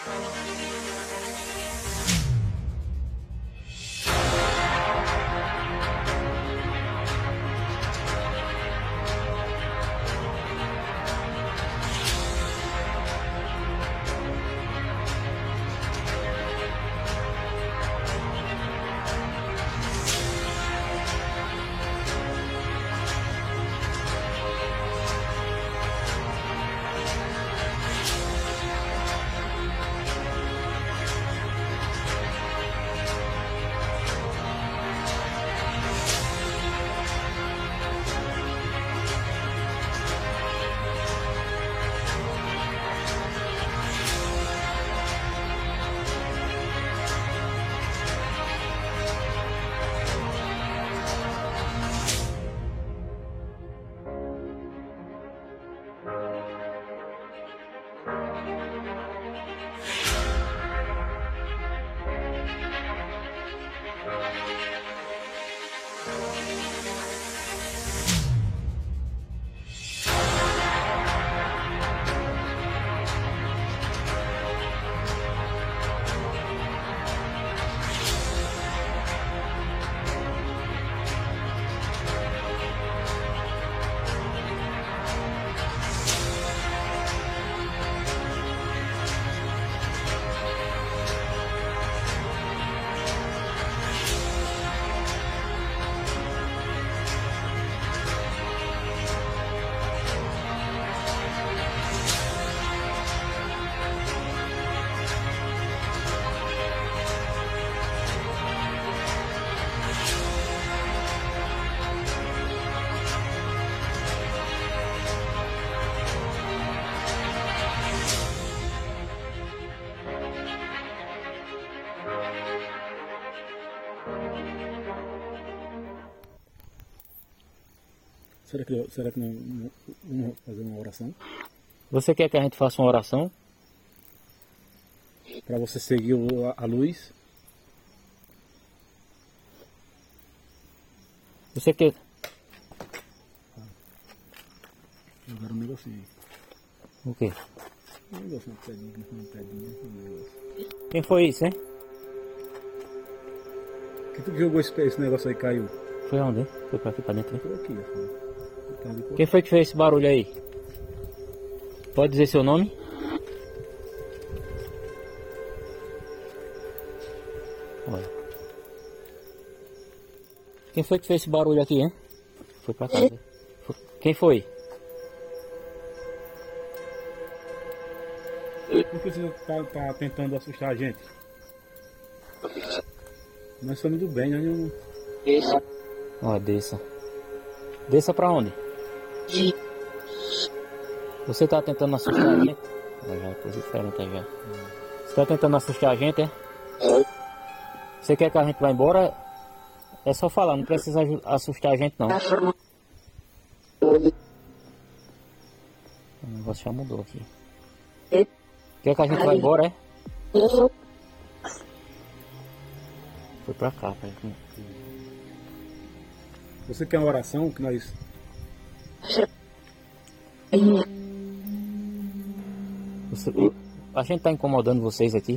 Será que não vamos fazer uma oração? Você quer que a gente faça uma oração? Para você seguir a luz? Você quer... Agora um negocinho aí. O quê? Um negocinho, uma pedrinha, um negócio. Quem foi isso, hein? Que tu jogou esse negócio aí, caiu? Foi onde, hein? Foi pra aqui, pra dentro, hein? Foi aqui, foi. Quem foi que fez esse barulho aí? Pode dizer seu nome? Olha. Quem foi que fez esse barulho aqui, hein? Foi pra casa. Quem foi? Por que você tá tentando assustar a gente? Nós somos do bem, nós não... Ó, desça. Desça pra onde? Você tá tentando assustar a gente? Já é coisa diferente já. Você tá tentando assustar a gente, é? Você quer que a gente vá embora? É só falar, não precisa assustar a gente não. O negócio já mudou aqui. Quer que a gente vá embora, é? Foi pra cá, pai. Você quer uma oração que nós... A gente tá incomodando vocês aqui.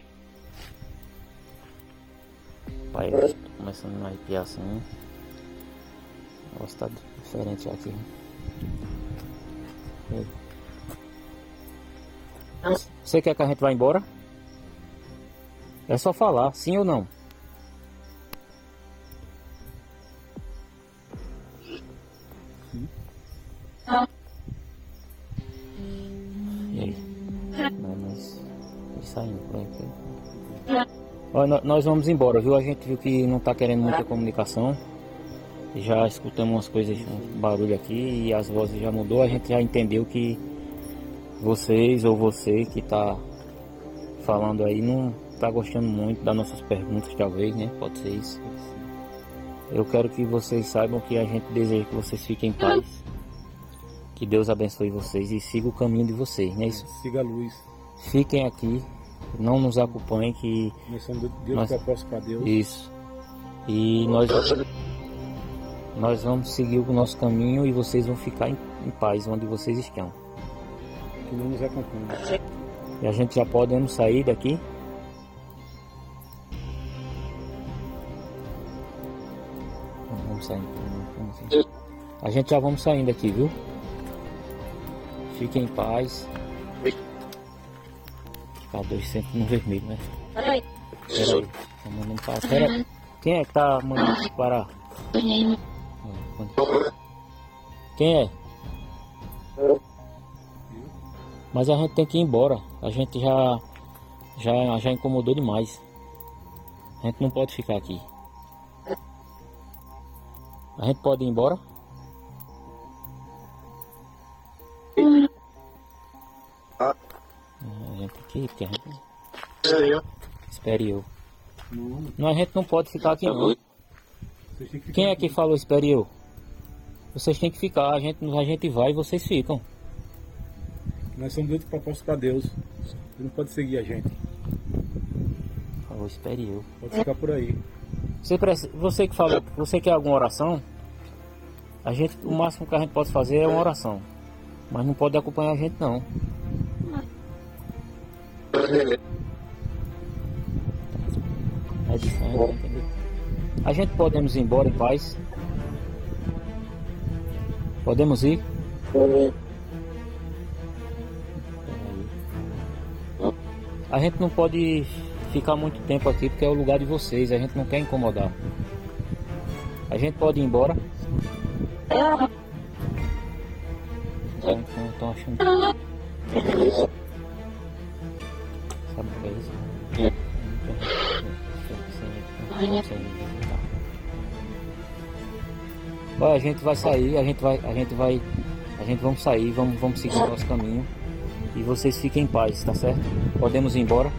Pai, eu tô começando a me arrepiar assim. O negócio tá diferente aqui. Você quer que a gente vá embora? É só falar, sim ou não. E aí? Não, mas... Isso aí, nós vamos embora, viu? A gente viu que não tá querendo muita comunicação. Já escutamos umas coisas, um barulho aqui e as vozes já mudou. A gente já entendeu que vocês ou você que tá falando aí não tá gostando muito das nossas perguntas, talvez, né? Pode ser isso. Eu quero que vocês saibam que a gente deseja que vocês fiquem em paz. Que Deus abençoe vocês e siga o caminho de vocês, não é isso? Siga a luz. Fiquem aqui, não nos acompanhem que... Nós somos Deus propósito para Deus. Isso. E nós vamos seguir o nosso caminho e vocês vão ficar em paz onde vocês estão. Que não nos acompanhe. E a gente já podemos sair daqui. Vamos sair. A gente já vamos saindo aqui, viu? Fiquem em paz. Tá 2 sempre no vermelho, né? Peraí. Tá mandando parar. Pera. Quem é que tá mandando parar? Quem é? Mas a gente tem que ir embora. A gente já incomodou demais. A gente não pode ficar aqui. A gente pode ir embora? A gente tem que ir, porque a gente... Espere eu. Não, a gente não pode ficar aqui não. Quem é que falou espere eu? Vocês têm que ficar, a gente vai e vocês ficam. Nós somos dentro do propósito para Deus. Você não pode seguir a gente. Falou espere eu. Pode ficar por aí. Você que falou, você quer alguma oração? O máximo que a gente pode fazer é uma oração. Mas não pode acompanhar a gente não. É diferente, entendeu? A gente podemos ir embora em paz? Podemos ir? A gente não pode ficar muito tempo aqui porque é o lugar de vocês, a gente não quer incomodar. A gente pode ir embora? Não estão achando. Sabe o que é isso? Olha, a gente vai sair, a gente vamos sair, vamos seguir o nosso caminho. E vocês fiquem em paz, tá certo? Podemos ir embora?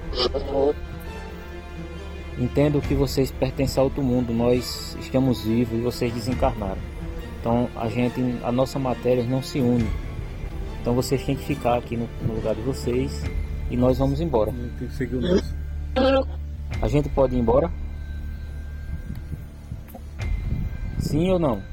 Entendo que vocês pertencem a outro mundo, nós estamos vivos e vocês desencarnaram. Então a nossa matéria não se une. Então vocês têm que ficar aqui no lugar de vocês e nós vamos embora. Tem que seguir o nosso. A gente pode ir embora? Sim ou não?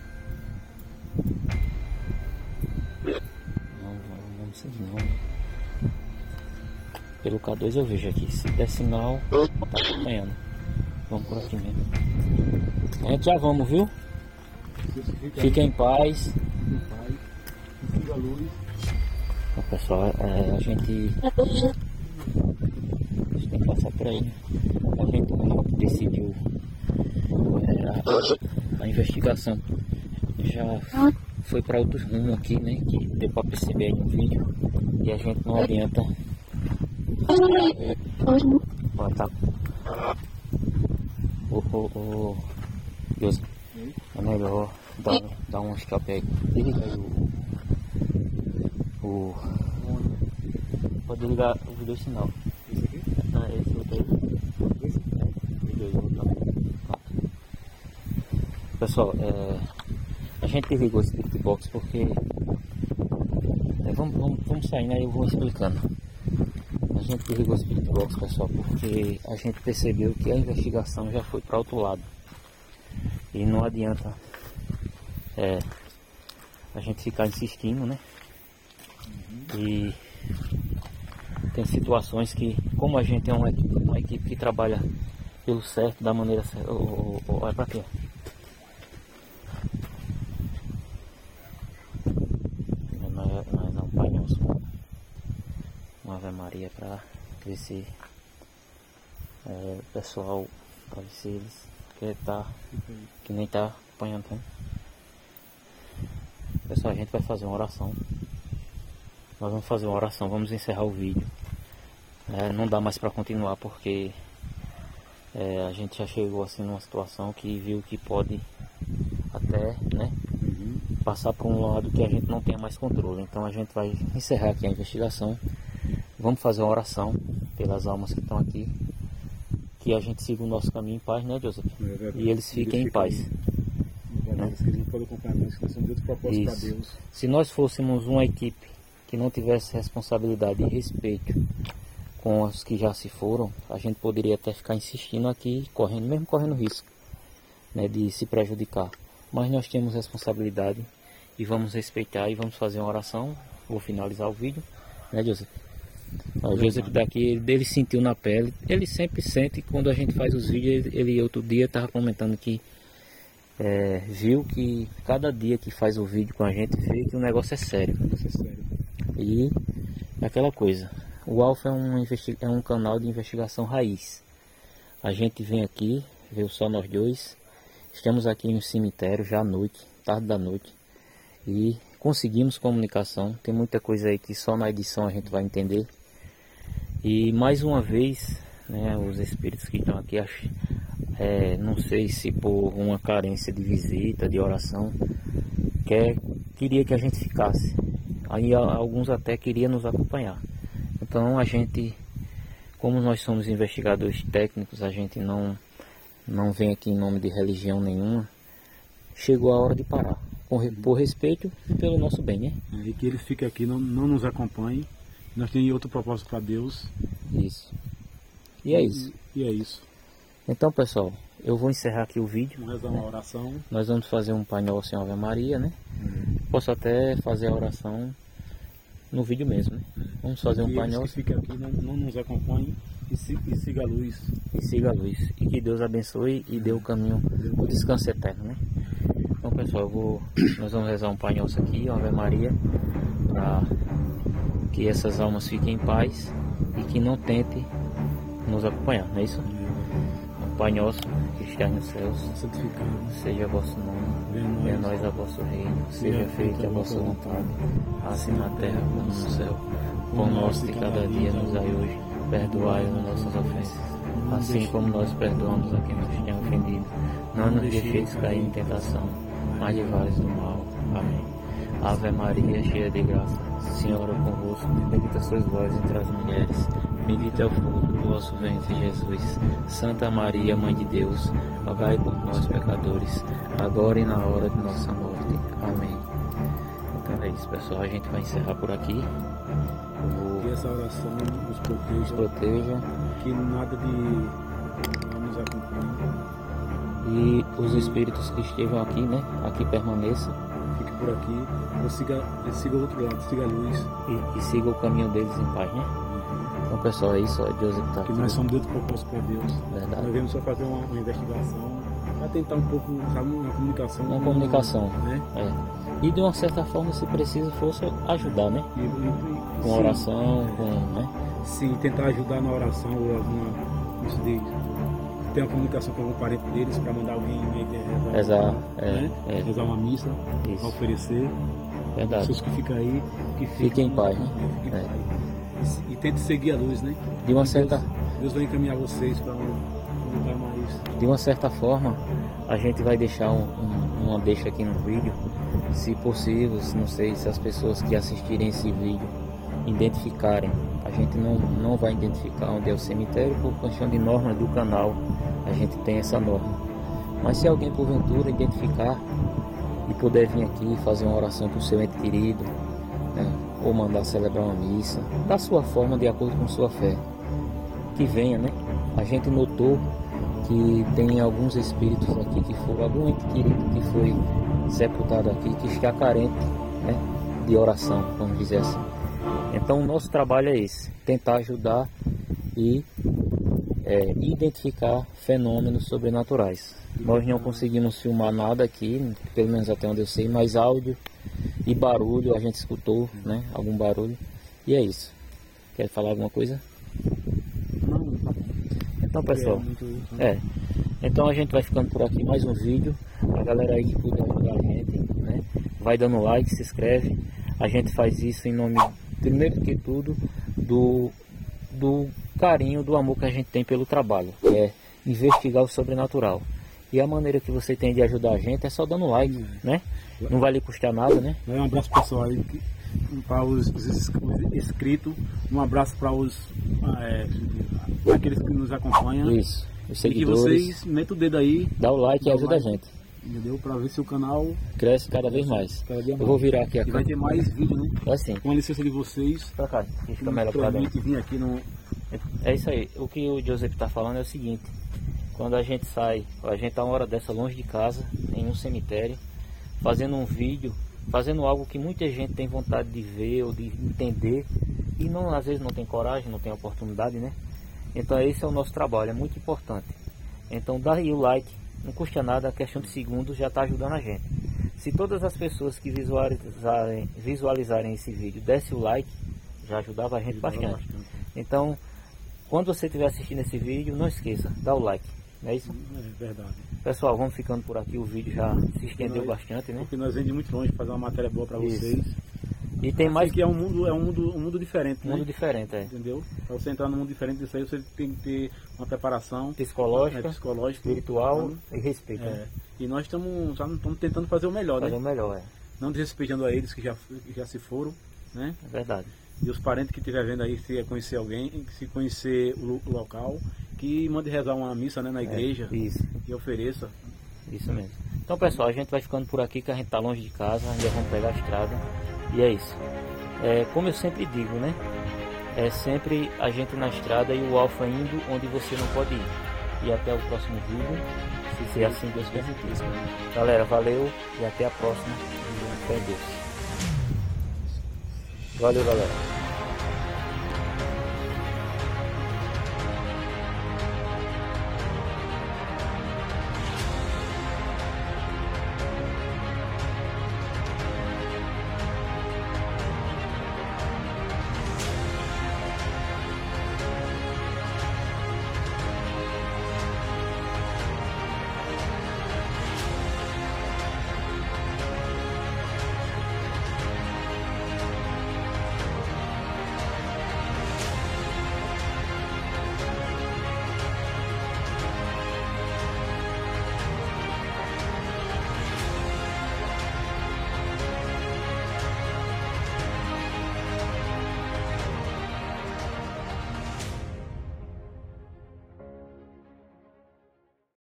Não vamos seguir não. Pelo K2 eu vejo aqui, se der sinal, tá acompanhando. Vamos por aqui mesmo. A gente já vamos, viu? Fiquem em paz. Siga a luz. Então, pessoal, a gente tem que passar por aí, né? A gente decidiu a investigação já foi para outro rumo aqui, né? Que deu para perceber aí no vídeo. E a gente não adianta botar o Deus, é melhor dar um escape aí. Desliga aí pode ligar os dois sinal. Esse aqui? Ah, esse outro aí. Esse? Os dois outros. Pessoal, a gente desligou esse Spirit Box porque vamos saindo aí eu vou explicando. A gente desligou esse Spirit Box, pessoal, porque a gente percebeu que a investigação já foi para outro lado e não adianta a gente ficar insistindo, né? E tem situações que, como a gente é uma equipe que trabalha pelo certo, da maneira certa, é pra quê? Nós não apanhamos uma Ave Maria pra ver se o pessoal, pra ver se eles que nem tá apanhando, né? Pessoal, a gente vai fazer uma oração. Nós vamos fazer uma oração, vamos encerrar o vídeo. Não dá mais para continuar porque a gente já chegou assim numa situação que viu que pode até, né, passar por um lado que a gente não tenha mais controle. Então a gente vai encerrar aqui a investigação. Vamos fazer uma oração pelas almas que estão aqui, que a gente siga o nosso caminho em paz, né, Joseph? E eles fiquem em paz. Que eles não podem acompanhar nós, que nós somos Deus propósito para Deus. Se nós fôssemos uma equipe que não tivesse responsabilidade e respeito com os que já se foram, a gente poderia até ficar insistindo aqui, mesmo correndo risco, né, de se prejudicar. Mas nós temos responsabilidade e vamos respeitar e vamos fazer uma oração. Vou finalizar o vídeo, né, Joseph? Ó, o Joseph daqui, ele sentiu na pele, ele sempre sente quando a gente faz os vídeos. Ele outro dia estava comentando que viu que cada dia que faz o vídeo com a gente vê que o negócio é sério. E é aquela coisa, o Alfa é um canal de investigação raiz. A gente vem aqui, veio só nós dois, estamos aqui em um cemitério já à noite, tarde da noite, e conseguimos comunicação. Tem muita coisa aí que só na edição a gente vai entender. E mais uma vez, né, os espíritos que estão aqui, não sei se por uma carência de visita, de oração, queria que a gente ficasse. Aí alguns até queriam nos acompanhar. Então a gente, como nós somos investigadores técnicos, a gente não vem aqui em nome de religião nenhuma. Chegou a hora de parar, por respeito e pelo nosso bem, né? E que ele fique aqui, não nos acompanhe. Nós temos outro propósito para Deus. Isso. E é isso. E é isso. Então, pessoal, eu vou encerrar aqui o vídeo. Vamos rezar uma oração. Nós vamos fazer um Pai Nosso em Ave Maria, né? Posso até fazer a oração no vídeo mesmo, né? Vamos fazer um Pai Nosso. Que fique aqui, não nos acompanhe e siga a luz. E siga a luz. E que Deus abençoe e dê o caminho, o descanso eterno, né? Então, pessoal, nós vamos rezar um Pai Nosso aqui, Ave Maria, para que essas almas fiquem em paz e que não tente nos acompanhar, não é isso? Pai Nosso, que estás nos céus, santificado seja o vosso nome, venha a nós a vosso reino, seja feita a vossa vontade, assim na terra como no céu. O pão nosso de cada dia nos dai hoje, perdoai-nos nossas ofensas, assim como nós perdoamos a quem nos tem ofendido. Não nos deixeis cair em tentação, mas livrai-nos do mal. Amém. Ave Maria, cheia de graça, o Senhor é convosco, bendita sois vós entre as mulheres, bendito é o fruto do vosso ventre, Jesus. Santa Maria, Mãe de Deus, rogai por nós, pecadores, agora e na hora de nossa morte. Amém. Então é isso, pessoal, a gente vai encerrar por aqui. Que essa oração nos proteja, que nada de nos acompanhe. E os espíritos que estejam aqui, né, aqui permaneçam. Fique por aqui, ou siga o outro lado, siga a luz. E siga o caminho deles em paz, né? Então, pessoal, é isso, Deus está aqui. Que nós somos dentro do propósito para Deus. Verdade. Nós viemos só fazer uma investigação, para tentar um pouco, sabe, uma comunicação. Uma comunicação, né? E de uma certa forma, se preciso, fosse ajudar, né? Com sim, oração, né? Sim, tentar ajudar na oração ou alguma, isso de ter uma comunicação com algum parente deles para mandar alguém rezar, rezar uma missa, para oferecer. Verdade. Pessoas que ficam aí, que fiquem em paz, né? Fiquem em paz. E tente seguir a luz, né? De uma certa... Deus vai encaminhar vocês para um lugar mais... De uma certa forma, a gente vai deixar uma deixa aqui no vídeo, se possível, não sei se as pessoas que assistirem esse vídeo identificarem. A gente não vai identificar onde é o cemitério por questão de norma do canal, a gente tem essa norma. Mas se alguém porventura identificar e puder vir aqui fazer uma oração para o seu ente querido, né, ou mandar celebrar uma missa, da sua forma, de acordo com sua fé, que venha, né? A gente notou que tem alguns espíritos aqui que foram, algum ente querido que foi sepultado aqui, que está carente, né, de oração, vamos dizer assim. Então o nosso trabalho é esse, tentar ajudar e identificar fenômenos sobrenaturais. Nós não conseguimos filmar nada aqui, pelo menos até onde eu sei, mas áudio e barulho a gente escutou, né? Algum barulho. E é isso. Quer falar alguma coisa? Não. Então, pessoal, então a gente vai ficando por aqui, mais um vídeo. A galera aí que puder ajudar a gente, né, vai dando like, se inscreve. A gente faz isso em nome, primeiro que tudo, do carinho, do amor que a gente tem pelo trabalho, que é investigar o sobrenatural. E a maneira que você tem de ajudar a gente é só dando like, né? Não vai lhe custar nada, né? Um abraço pessoal aí, para os inscritos, um abraço para aqueles que nos acompanham. Isso, os seguidores. E que vocês metam o dedo aí, dá o like e ajuda a gente. Entendeu? Para ver se o canal cresce cada vez mais. Cada dia mais. Eu vou virar aqui a câmera. Vai ter mais vídeo, né? Vai sim. Com a licença de vocês. Pra cá, fica melhor pra dentro. Vir aqui no... É isso aí. O que o Joseph está falando é o seguinte: quando a gente sai, a gente tá uma hora dessa longe de casa, em um cemitério, fazendo um vídeo, fazendo algo que muita gente tem vontade de ver ou de entender, e não, às vezes não tem coragem, não tem oportunidade, né? Então esse é o nosso trabalho, é muito importante. Então dá aí o like, não custa nada, a questão de segundos já está ajudando a gente. Se todas as pessoas que visualizarem esse vídeo dessem o like, já ajudava a gente bastante. Então, quando você estiver assistindo esse vídeo, não esqueça, dá o like, não é isso? É verdade. Pessoal, vamos ficando por aqui, o vídeo já se estendeu bastante, né? Porque nós vemos de muito longe fazer uma matéria boa para vocês. E tem mais que é um mundo diferente, né? Um mundo diferente, Entendeu? Para você entrar num mundo diferente disso aí, você tem que ter uma preparação psicológica, espiritual e respeito. Né? E nós estamos tentando fazer o melhor, fazer né? o melhor, Não desrespeitando a eles que já se foram, né? É verdade. E os parentes que estiver vendo aí, se conhecer alguém, se conhecer o local, que mande rezar uma missa, né, na igreja. Isso. E ofereça. Isso mesmo. Então, pessoal, a gente vai ficando por aqui, que a gente está longe de casa, ainda vamos pegar a estrada. E é isso. Como eu sempre digo, né? É sempre a gente na estrada e o Alfa indo onde você não pode ir. E até o próximo vídeo, se assim Deus permitir. Galera, valeu e até a próxima. Fé em Deus. Valeu, galera.